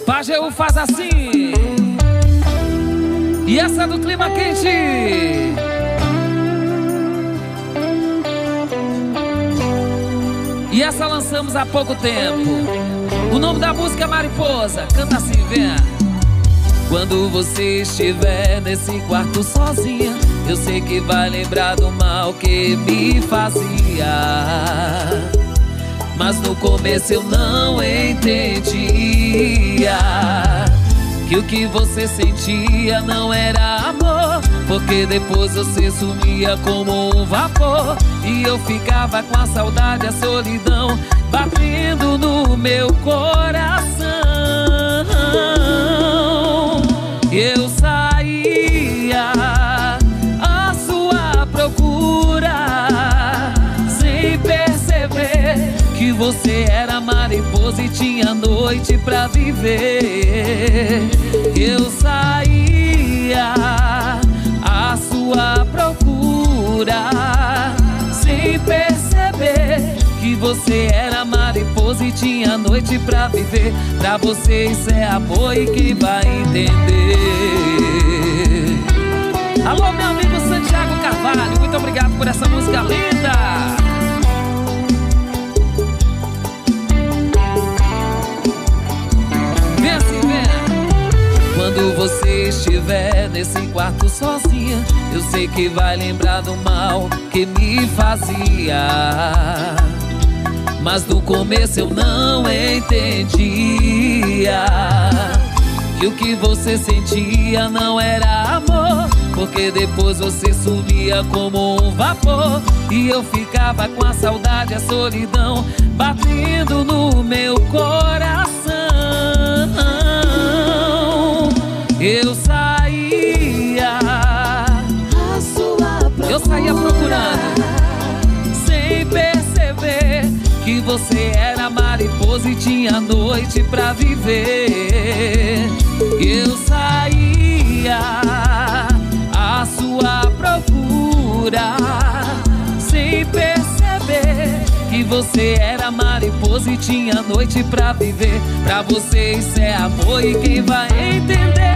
Pajeú faz assim. E essa é do Clima Quente. E essa lançamos há pouco tempo. O nome da música é Mariposa. Canta assim, vem. Quando você estiver nesse quarto sozinha, eu sei que vai lembrar do mal que me fazia. Mas no começo eu não entendia que o que você sentia não era amor, porque depois você sumia como um vapor, e eu ficava com a saudade, a solidão batendo no meu coração. Eu saía à sua procura sem perceber que você era mariposa e tinha noite pra viver. Eu saía à sua procura sem perceber que você era mariposa e tinha noite pra viver. Pra você isso é amor e quem vai entender. Alô, meu amigo Santiago Carvalho, muito obrigado por essa música linda. Quando você estiver nesse quarto sozinha, eu sei que vai lembrar do mal que me fazia. Mas no começo eu não entendia que o que você sentia não era amor, porque depois você sumia como um vapor, e eu ficava com a saudade, a solidão batendo no meu coração. Eu saía procurando sem perceber que você era mariposa e tinha noite pra viver. Eu saía à sua procura sem perceber que você era mariposa e tinha noite pra viver. Pra você isso é amor e quem vai entender.